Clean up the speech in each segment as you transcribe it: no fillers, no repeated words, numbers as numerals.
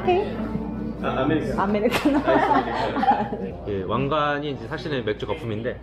카페? 아메리카노. 아메리카노. 예, 왕관이 이제 사실은 맥주 거품인데.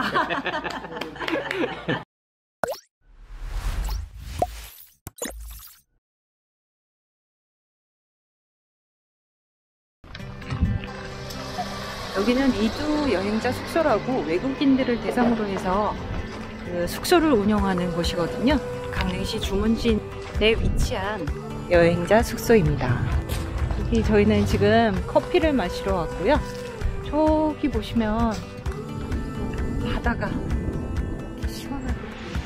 여기는 이두 여행자 숙소라고 외국인들을 대상으로 해서 그 숙소를 운영하는 곳이거든요. 강릉시 주문진에 위치한 여행자 숙소입니다. 여기 저희는 지금 커피를 마시러 왔고요. 저기 보시면 바다가 이렇게 시원하게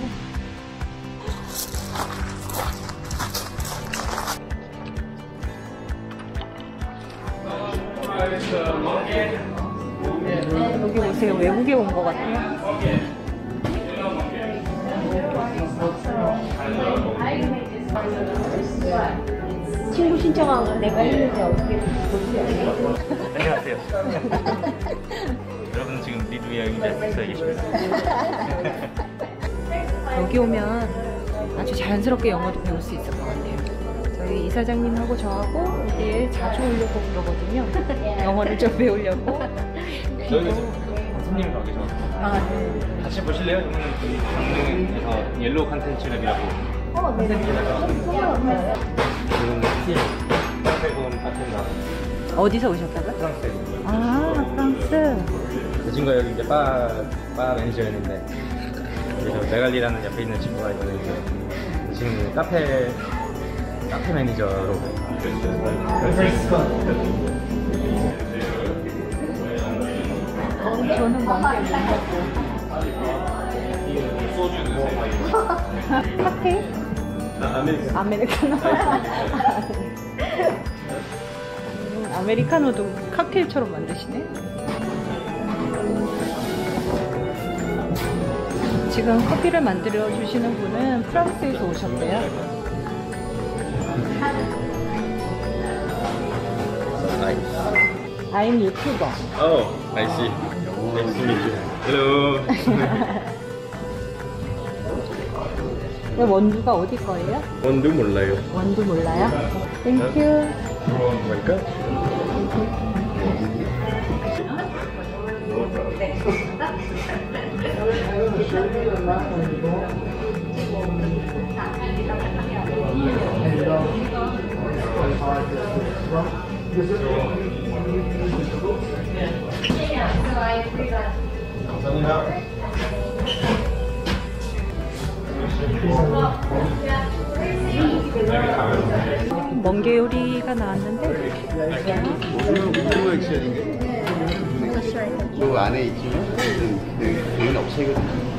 여기 보세요. 외국에 온 것 같아요. 친구 신청하고 내가 했는데 어떻게 볼지 않아요? 안녕하세요. 여러분은 지금 리드 여행자 숙소에 계십니다. 여기 오면 아주 자연스럽게 영어도 배울 수 있을 것 같아요. 저희 이사장님하고 저하고 여기에 자주 오려고 그러거든요. 영어를 좀 배우려고. 저희는 손님이 가 계셔서 같이 보실래요? 이거는 강릉에서 옐로우 컨텐츠 랩이라고. 네. 지금 프랑스에 온 파트너가 어디서 오셨다고요? 프랑스에. 아, 프랑스. 그 친구가 여기 이제 바 매니저였는데 여기서 메갈리라는 옆에 있는 친구가 이번에 이제 지금 카페 매니저로. 저는 뭔가 소주 드세요. 카페? 아메리카노. 아메리카노도 칵테일처럼 만드시네. 지금 커피를 만들어 주시는 분은 프랑스에서 오셨대요. I'm YouTuber. Oh, I see. Nice to meet you. Hello. 원두가 어디 거예요? 원두 몰라요. 원두 몰라요? 땡큐. 뭘까? 멍게 요리가 나왔는데 오징어 액션인데 그 안에 있지만 여기는 업체거든요.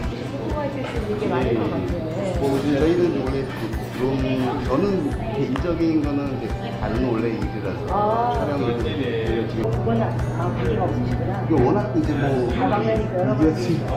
저희는 원래 저는 개인적인 거는 다른 원래 일이라서 촬영을 지금 워낙 관계가 없으시구나. 이게 워낙 이제 뭐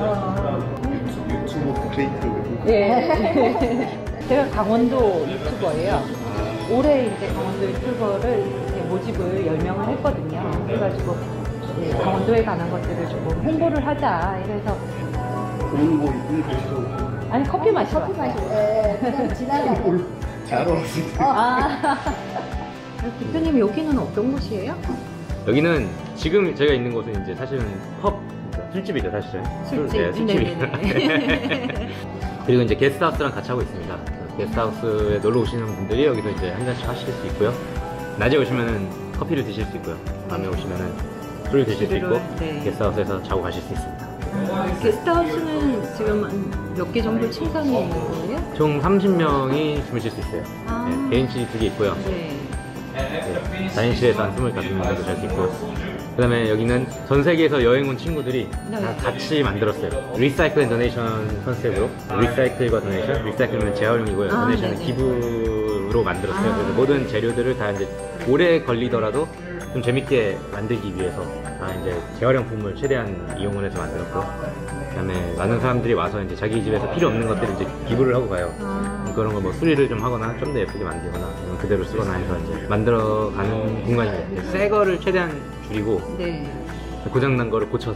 유튜브 크리에이터 예. 제가 강원도 유튜버예요. 올해 이제 강원도 유튜버를 이렇게 모집을 10명을 했거든요. 그래가지고 강원도에 관한 것들을 조금 홍보를 하자. 이래서 오늘 뭐 이분이 보시고 아니 커피 마시러 커피 왔어요. 마시고 그냥 지나가요. 잘 왔습니다. 아, 대표님 여기는 어떤 곳이에요? 여기는 지금 저희가 있는 곳은 이제 사실은 펍, 술집이죠 사실은. 술집. 술집이에요. 그리고 이제 게스트하우스랑 같이 하고 있습니다. 게스트하우스에 놀러 오시는 분들이 여기서 이제 한 잔씩 하실 수 있고요. 낮에 오시면은 커피를 드실 수 있고요. 밤에 오시면은 술을 드실 수 있고 네. 게스트하우스에서 자고 가실 수 있습니다. 게스트하우스는 지금 몇 개 정도 침상이 있는 거예요? 총 30명이 주무실 수 있어요. 아. 네, 개인실이 2개 있고요. 네. 네, 4인실에서 한 25명 정도 잘 수 있고, 그 다음에 여기는 전 세계에서 여행 온 친구들이 네. 다 같이 만들었어요. 리사이클 앤 도네이션 컨셉으로. 리사이클과 도네이션, 리사이클은 재활용이고요. 도네이션은 네네. 기부로 만들었어요. 그래서 모든 재료들을 다 이제 오래 걸리더라도 좀 재밌게 만들기 위해서 다 이제 재활용품을 최대한 이용을 해서 만들었고, 그 다음에 많은 사람들이 와서 이제 자기 집에서 필요 없는 것들을 이제 기부를 하고 가요. 그런 거 뭐 수리를 좀 하거나 좀 더 예쁘게 만들거나 아니면 그대로 쓰거나 해서 이제 만들어가는 공간입니다. 새 거를 최대한 줄이고 네. 고장난 거를 고쳐서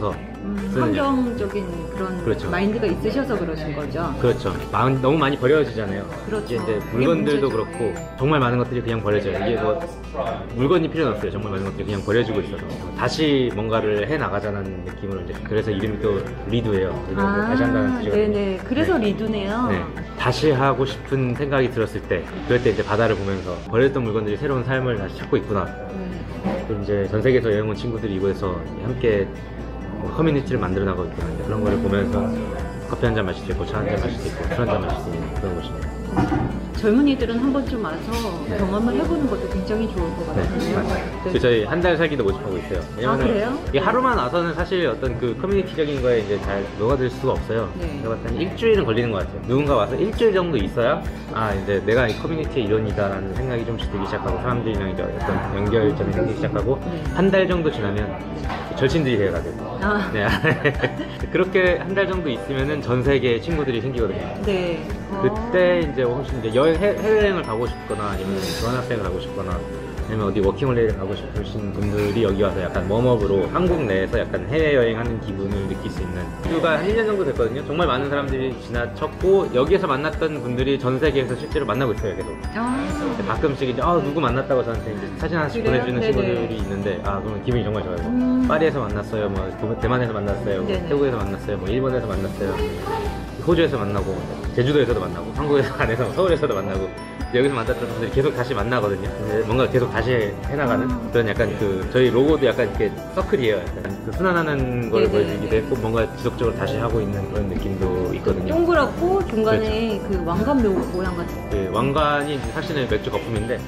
환경적인 그런 그렇죠. 마인드가 있으셔서 그러신 거죠. 그렇죠. 너무 많이 버려지잖아요. 그렇죠. 이게 이제 그게 물건들도 문제죠. 그렇고 네. 정말 많은 것들이 그냥 버려져요. 이게 뭐 물건이 필요는 없어요. 정말 많은 것들이 그냥 버려지고 있어서 다시 뭔가를 해 나가자는 느낌으로 이제 그래서 이름이 또 리두예요. 다시 한다는 뜻이거든요. 네네. 그래서 네. 리두네요. 네. 다시 하고 싶은 생각이 들었을 때 그럴 때 이제 바다를 보면서 버렸던 물건들이 새로운 삶을 다시 찾고 있구나. 그리고 이제 전 세계에서 여행 온 친구들이 이곳에서 함께 커뮤니티를 만들어 나가고 있구나. 이제 그런 거를 보면서 커피 한 잔 마실 수 있고 차 한 잔 마실 수 있고 술 한 잔 마실 수 있는 그런 곳입니다. 젊은이들은 한 번쯤 와서 네. 경험을 해보는 것도 굉장히 좋을 것 네, 같아요. 맞아요. 저희 한 달 살기도 모집하고 있어요. 왜냐면은 그래요? 이게 하루만 와서는 사실 어떤 그 커뮤니티적인 거에 이제 잘 녹아들 수가 없어요. 네. 제가 봤을 때는 일주일은 걸리는 것 같아요. 누군가 와서 일주일 정도 있어야 이제 내가 이 커뮤니티의 일원이다라는 생각이 좀씩 들기 시작하고 사람들이랑 이제 어떤 연결점이 생기기 시작하고 네. 한 달 정도 지나면 절친들이 되어가지고 네. 그렇게 한 달 정도 있으면은 전 세계 친구들이 생기거든요. 네. 그때 이제 혹시 이제 해외여행을 가고 싶거나 아니면 교환학생을 가고 싶거나 아니면 어디 워킹홀리데이를 가고 싶으신 분들이 여기 와서 약간 웜업으로 한국 내에서 약간 해외여행하는 기분을 느낄 수 있는 이유가 한 1년 정도 됐거든요. 정말 많은 사람들이 지나쳤고 여기에서 만났던 분들이 전 세계에서 실제로 만나고 있어요. 계속 가끔씩 이제 누구 만났다고 저한테 이제 사진 하나씩 그래요? 보내주는 네네. 친구들이 있는데 그러면 기분이 정말 좋아요. 파리에서 만났어요, 뭐 대만에서 만났어요, 뭐 네네. 태국에서 만났어요, 뭐 일본에서 만났어요, 호주에서 만나고 제주도에서도 만나고 한국에서 안에서 서울에서도 만나고 여기서 만났던 분들이 계속 다시 만나거든요. 근데 뭔가 계속 다시 해나가는 그런 약간 그 저희 로고도 약간 이렇게 서클이에요. 약간 그 순환하는 걸 네네. 보여주기도 했고 뭔가 지속적으로 다시 하고 있는 그런 느낌도 있거든요. 동그랗고 중간에 그 왕관 모양 같은. 그 왕관이 사실은 맥주 거품인데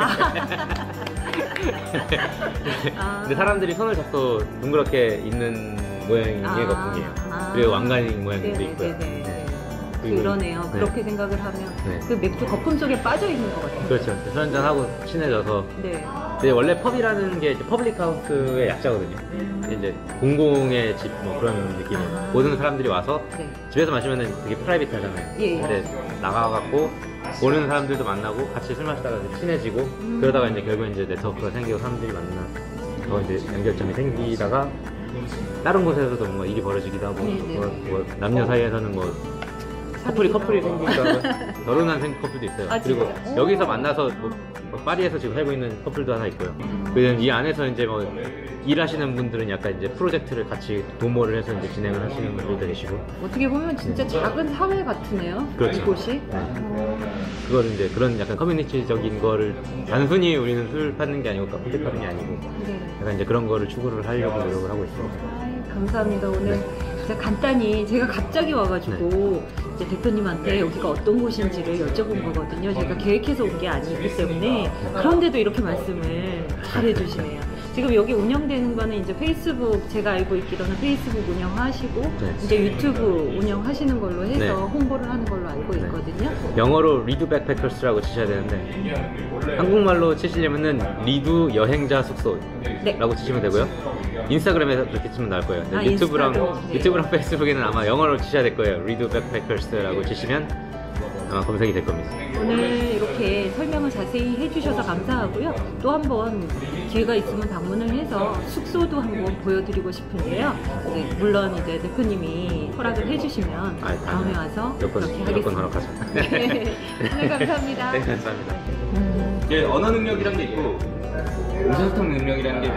근데 사람들이 손을 잡고 둥그렇게 있는 모양의 거품이에요. 그리고 왕관이 모양도 있고요. 네네네. 그리고- 그러네요. 네. 그렇게 생각을 하면 네. 그 맥주 거품 속에 빠져 있는 것 같아요. 그렇죠. 술 한잔하고 친해져서 네. 근데 원래 펍이라는 게 이제 퍼블릭 하우스의 약자거든요. 이제 공공의 집 뭐 그런 느낌이에요. 모든 사람들이 와서 네. 집에서 마시면 되게 프라이빗하잖아요. 예. 근데 나가갖고 오는 사람들도 만나고 같이 술 마시다가 이제 친해지고 그러다가 이제 결국 이제 네트워크가 생기고 사람들이 만나 더 이제 연결점이 생기다가 다른 곳에서도 뭔가 일이 벌어지기도 하고 네네. 뭐 남녀 사이에서는 뭐 커플이 생기기도 하고 결혼한 커플도 있어요. 그리고 진짜? 여기서 만나서 뭐 파리에서 지금 살고 있는 커플도 하나 있고요. 그래서 이 안에서 이제 뭐 일하시는 분들은 약간 이제 프로젝트를 같이 도모를 해서 이제 진행을 하시는 분들도 계시고 어떻게 보면 진짜 작은 사회 같으네요. 그렇죠. 이곳이. 그걸 이제 그런 약간 커뮤니티적인 거를 단순히 우리는 술 파는 게 아니고 커피 파는 게 아니고 네. 약간 이제 그런 거를 추구를 하려고 노력을 하고 있어요. 감사합니다. 오늘 진짜 간단히 제가 갑자기 와가지고 이제 대표님한테 여기가 어떤 곳인지를 여쭤본 거거든요. 제가 계획해서 온 게 아니기 때문에 그런데도 이렇게 말씀을 잘 해주시네요. 지금 여기 운영되는 거는 이제 페이스북, 제가 알고 있기로는 페이스북 운영하시고 네. 이제 유튜브 운영하시는 걸로 해서 네. 홍보를 하는 걸로 알고 있거든요. 영어로 리두 백패커스라고 치셔야 되는데 한국말로 치시려면은 리두 여행자 숙소라고 네. 치시면 되고요. 인스타그램에서 그렇게 치면 나올 거예요. 근데 인스타그램. 네. 유튜브랑 페이스북에는 아마 영어로 치셔야 될 거예요. 리두 백패커스라고 치시면 아마 검색이 될 겁니다. 오늘 이렇게 설명을 자세히 해주셔서 감사하고요. 또 한번 기회가 있으면 방문을 해서 숙소도 한번 보여드리고 싶은데요. 네, 물론 이제 대표님이 허락을 해주시면 다음에 와서 그렇게 하겠습니다. 여권 허락하죠. 네, 오늘 감사합니다. 네, 감사합니다. 이게 언어 능력이라는 게 있고 의사소통 능력이라는 게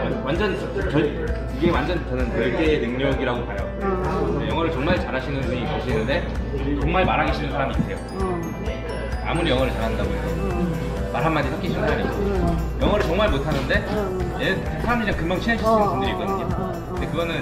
이게 완전 저는 별개의 능력이라고 봐요. 영어를 정말 잘하시는 분이 계시는데 정말 말하기 싫은 사람이 있어요. 아무리 영어를 잘한다고 해도 말 한마디 섞이시는 사람이 있어요. 영어를 정말 못하는데 사람들이랑 금방 친해질 수 있는 분들이 있거든요. 근데 그거는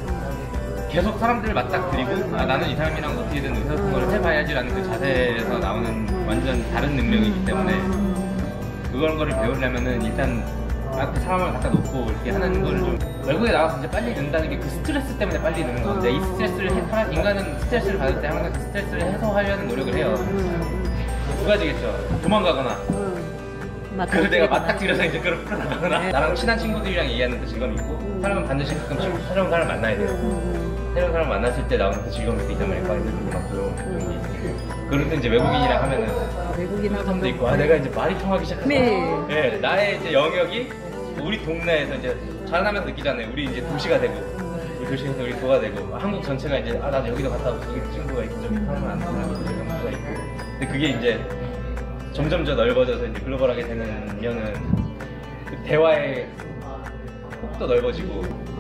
계속 사람들을 맞닥뜨리고 나는 이 사람이랑 어떻게든 의사소통을 해봐야지라는 그 자세에서 나오는 완전 다른 능력이기 때문에 그런 거를 배우려면은 일단 그 사람을 갖다 놓고 이렇게 하는 거를 좀 외국에 나가서 이제 빨리 는다는 게 그 스트레스 때문에 빨리 느는 건데 이 스트레스를 인간은 스트레스를 받을 때 항상 그 스트레스를 해소하려는 노력을 해요. 두 가지겠죠. 도망가거나 그래서 내가 맞닥뜨려서 이제 그걸 풀어나가거나 나랑 친한 친구들이랑 얘기하는 그 즐거움이 있고 사람은 반드시 가끔 새로운 사람을 만나야 돼요. 새로운 사람을 만났을 때 나오는 그 즐거움이 있단 말이에요. 막 그런 게 있고 그럴 때 이제 외국인이랑 하면은 외국인하고 있고 내가 이제 말이 통하기 시작하고 나의 이제 영역이 우리 동네에서 이제 자라나면서 느끼잖아요. 우리 이제 도시가 되고 교실에서 우리 도가 되고 한국 전체가 이제 아 나도 여기도 갔다 오고 저기도 친구가 있고 저기 사람을 안 사는 연구가 있고 근데 그게 이제 점점 더 넓어져서 이제 글로벌하게 되면은 그 대화의 폭도 넓어지고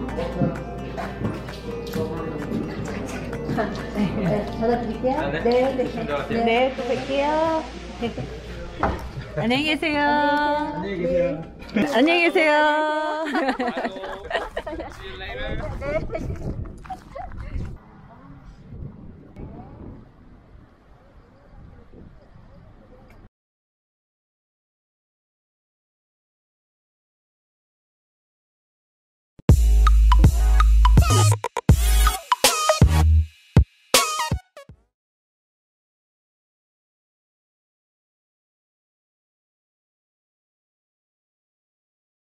네, 전화 드릴게요. 아, 네. 네, 네. 들어가세요. 네, 또 뵐게요. 안녕히 계세요. 안녕히 계세요. 안녕히 계세요. See you later.